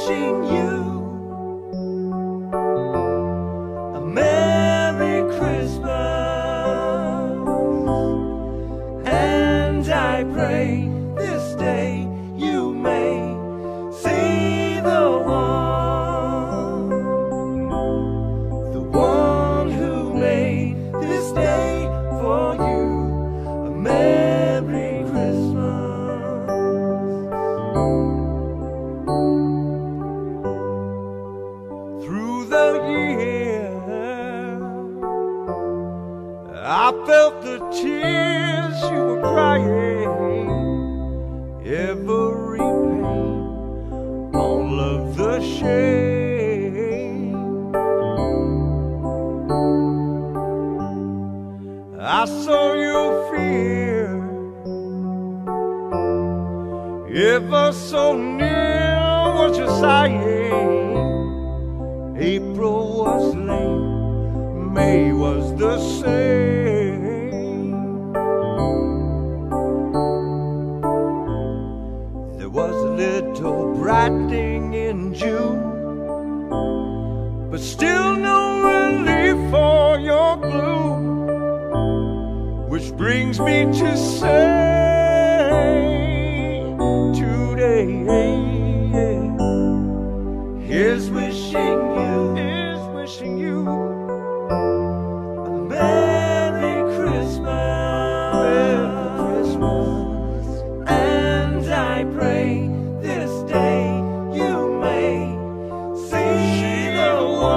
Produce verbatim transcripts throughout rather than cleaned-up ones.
wishing you a Merry Christmas, and I pray this day you may see the one, the one who made this day for you a Merry Christmas. Through the years, I felt the tears you were crying, every pain, all of the shame. I saw your fear, ever so near was your sighing. April was late, May was the same. There was a little brightening in June, but still no relief for your gloom, which brings me to say today, here's wishing you, here's wishing you a Merry Christmas, Merry Christmas, and I pray this day you may see the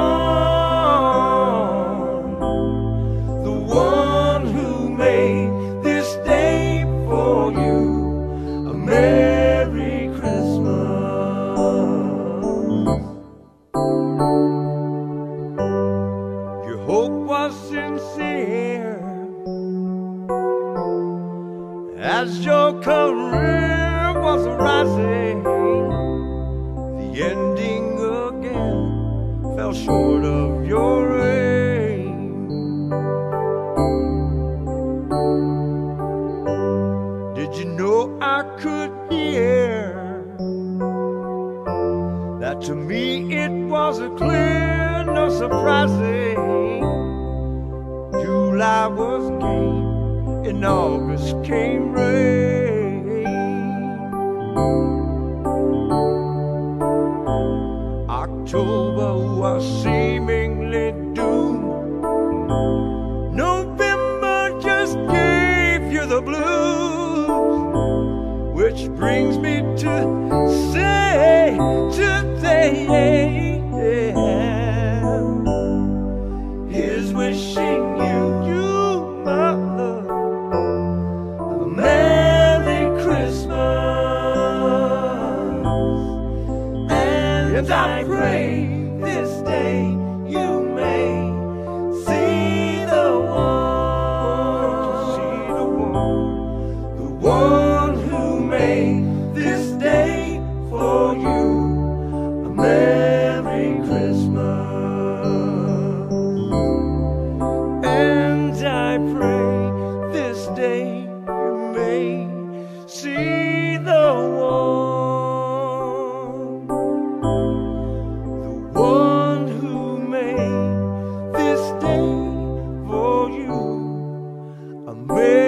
one, the one who made this day for you a Merry Christmas. Your hope was sincere as your career was rising. The ending again fell short of your aim. Did you know I could hear that to me it was a clear, no surprising? July was game, in August came rain. October was seemingly doomed. November just gave you the blues, which brings me to say today, here's wishing you, you my love, a Merry Christmas, and I pray this day you may see the one, see the one, the one who made this day for you a Merry Christmas. And I pray this day you may see the one, the one who made this day for you a Merry